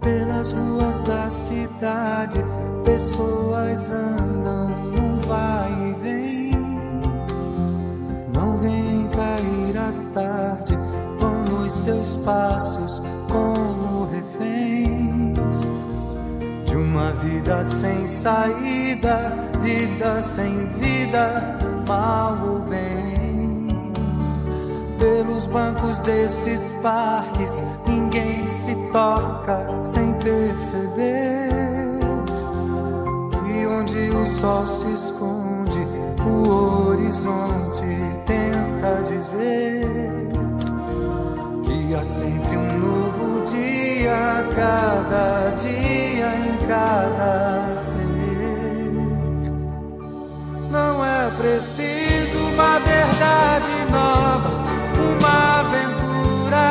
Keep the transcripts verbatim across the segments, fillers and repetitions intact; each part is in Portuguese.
Pelas ruas da cidade, pessoas andam num vai e vem. Não vem cair a tarde, vão nos seus passos como reféns de uma vida sem saída, vida sem vida, mal ou bem. Pelos bancos desses parques, ninguém se toca sem perceber. E onde o sol se esconde, o horizonte tenta dizer que há sempre um novo dia, a cada dia, em cada ser. Não é preciso uma verdade nova, uma aventura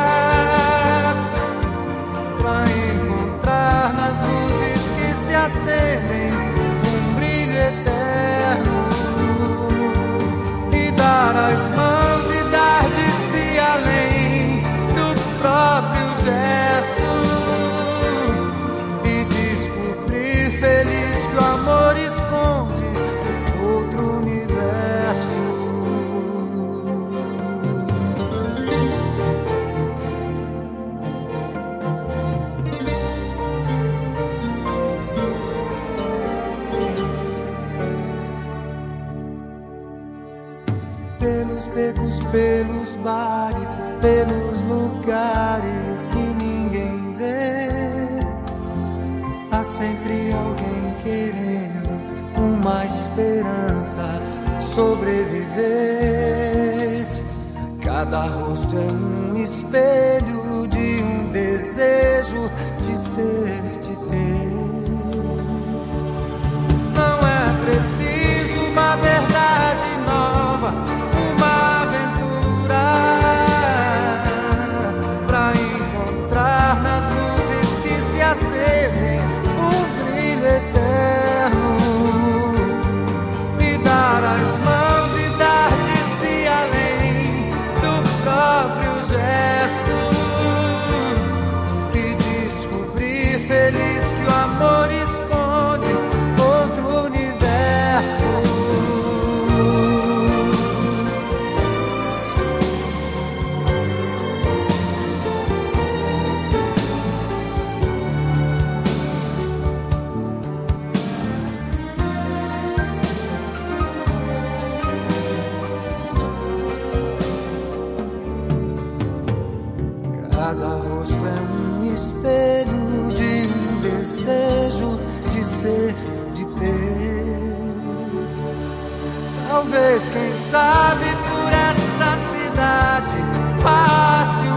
pra encontrar nas luzes que se acendem um brilho eterno e dar as mãos e dar de si além do próprio gesto e descobrir feliz que o amor esconde outro universo. Pelos becos, pelos bares, pelos lugares que ninguém vê, há sempre alguém querendo uma esperança sobreviver. Cada rosto é um espelho de um desejo de ser, de ter. Não é preciso uma verdade nova, uma aventura pra encontrar nas luzes que se acendem um brilho eterno e dar as mãos e dar de si além do próprio gesto e descobrir feliz que o amor esconde outro universo. Cada rosto é um espelho de um desejo de ser, de ter. Talvez, quem sabe, por essa cidade passe